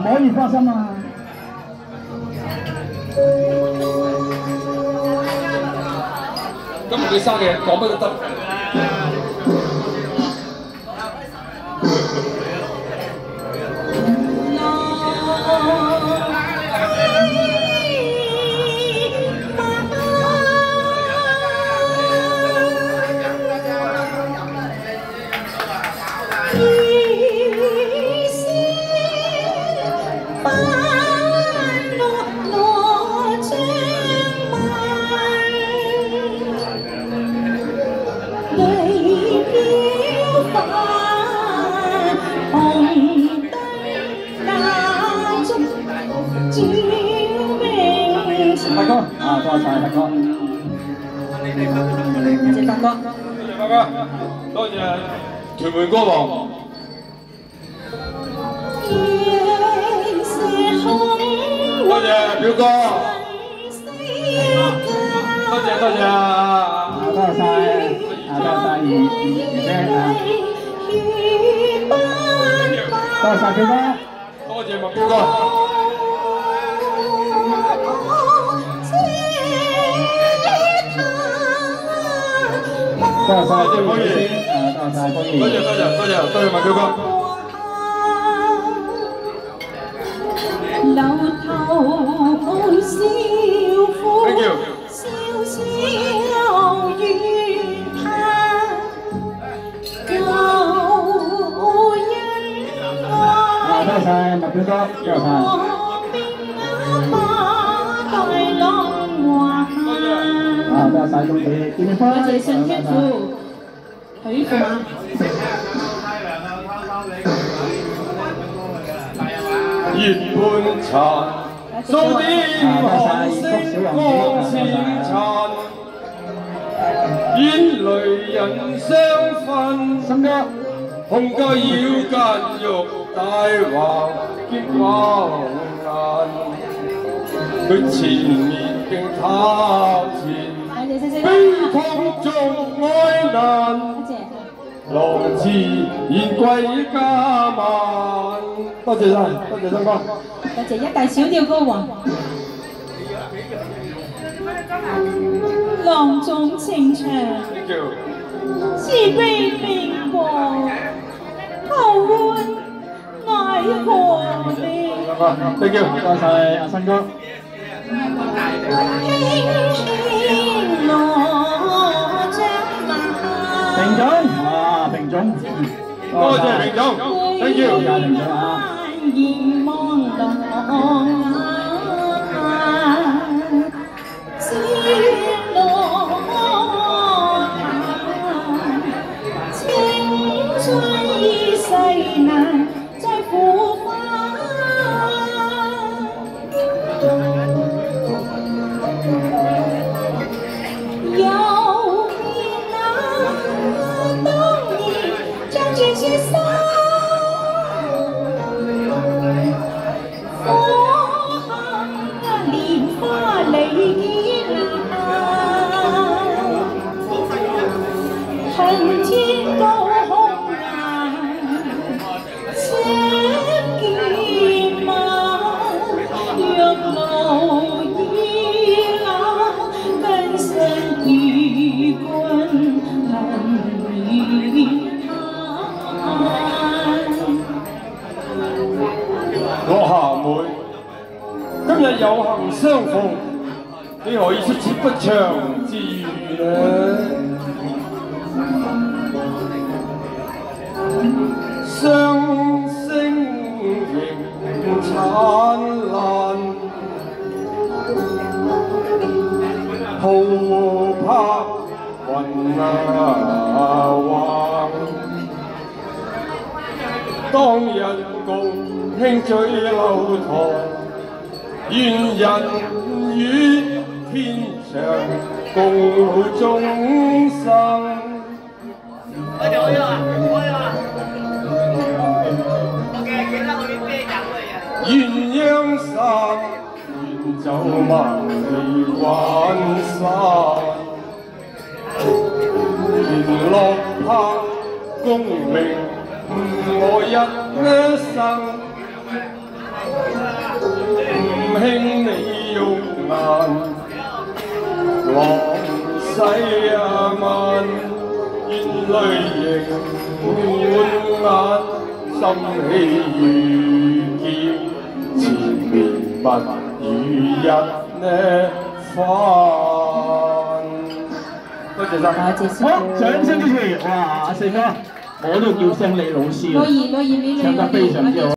可以花心啊！ 今日佢生日講乜都得。 發哥啊，多謝發哥， 謝謝發哥，多謝屯門歌王。多謝表哥，多謝多謝多謝晒，多謝晒二姐啊，多謝晒表哥， 多謝麥表哥。 多謝晒張宇先，多謝晒高儀， 多謝麥表哥。 留頭笑苦，笑笑怨他舊恩愛。 多謝晒麥表哥，多謝晒。多謝晒恭喜，見面多謝信天父，許父啊！ 月半殘，數點寒星光似殘，眼淚人相分。 森哥， 紅家腰間玉帶橫兼橫眼，佢前面並他前。悲痛中哀難，浪自然歸家晚。多謝晒，多謝森哥。 多謝一大小調歌王。浪中情長，是悲冰過，後換愛何地。 Thank you，多謝阿森哥。平總啊，平總， 多謝平總 ，thank you， 多謝平總啊。 恨天高空啊，且見馬，若無意那根身與君恨與我夏妹，今日有幸相逢，你何以出此不祥之語呢？雙星仍燦爛，浩拍雲橫。當日共輕醉樓台，願人與天長共老終生。可以啦，可以啦。OK， 記得去邊啤酒嚟啊！鴛鴦散，願走萬里關山，連落魄功名我一生。 啊萬，眼淚仍滿眼，心喜遇見，纏綿密如日呢番。多謝晒。 好，掌聲支持！哇，阿四哥，我都叫聲你老師啊， 我演， 唱得非常之好。